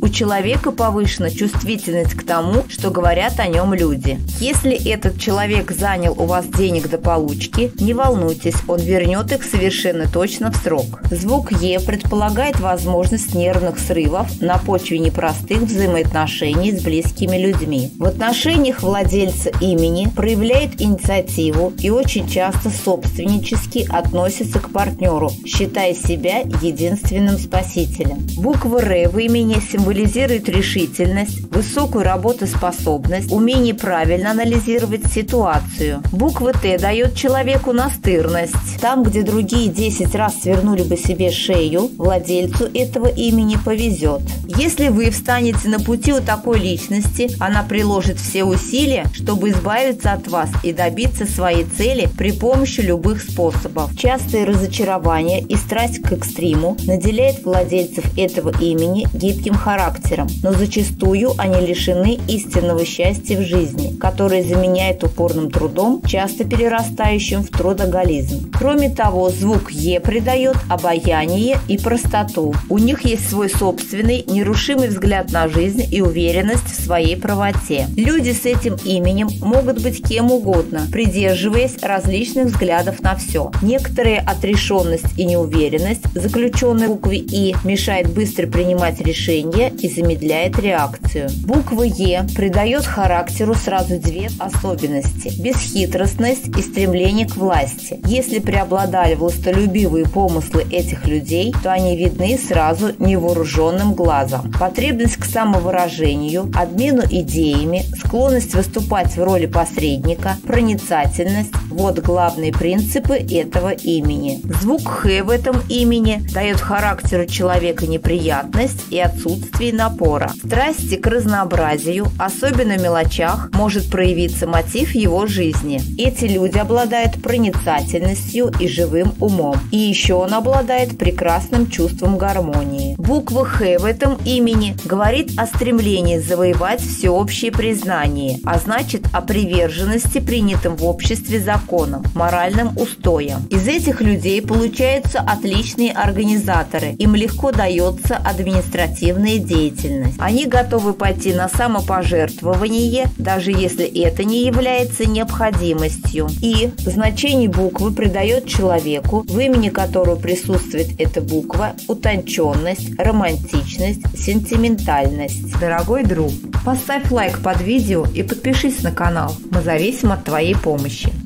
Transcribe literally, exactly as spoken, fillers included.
человека повышена чувствительность к тому, что говорят о нем люди. Если этот человек занял у вас денег до получки, не волнуйтесь, он вернет их совершенно точно в срок. Звук Е предполагает возможность нервных срывов на почве непростых взаимоотношений с близкими людьми. В отношениях владельца имени проявляет инициативу и очень часто собственнически относится к партнеру, считая себя единственным спасителем. Буква Р в имени символизирует решительность, высокую работоспособность, умение правильно анализировать ситуацию. Буква Т дает человеку настырность. Там, где другие десять раз свернули бы себе шею, владельцу этого имени повезет. Если вы встанете на пути у такой личности, она приложит все усилия, чтобы избавиться от вас и добиться своей цели при помощи любых способов. Частые разочарования и страсть к экстриму наделяет владельцев этого имени гибким характером, но зачастую они лишены истинного счастья в жизни, которое заменяет упорным трудом, часто перерастающим в трудоголизм. Кроме того, звук Е придает обаяние и простоту. У них есть свой собственный, нерушимый взгляд на жизнь и уверенность в своей правоте. Люди с этим именем могут быть кем угодно, придерживаясь различных взглядов на все. Некоторая отрешенность и неуверенность, заключенная в букве И, мешает быстро принимать решения и замедляет реакцию. Буква Е придает характеру сразу две особенности – бесхитростность и стремление к власти. Если преобладали властолюбивые помыслы этих людей, то они видны сразу невооруженным глазом. Потребность к самовыражению, обмену идеями, склонность выступать в роли посредника, проницательность – вот главные принципы этого имени. Звук Х в этом имени дает характеру человека неприятность и отсутствие напора. В страсти к разнообразию, особенно в мелочах, может проявиться мотив его жизни. Эти люди обладают проницательностью и живым умом. И еще он обладает прекрасным чувством гармонии. Буква Х в этом имени говорит о стремлении завоевать всеобщее признание, а значит о приверженности принятым в обществе законам, моральным устоям. Из этих людей получаются отличные организаторы, им легко дается административная деятельность. Они готовы пойти на самопожертвование, даже если это не является необходимостью. И значение буквы придает человеку, в имени которого присутствует эта буква, утонченность, романтичность, сентиментальность. Дорогой друг, поставь лайк под видео и подпишись на канал. Мы зависим от твоей помощи.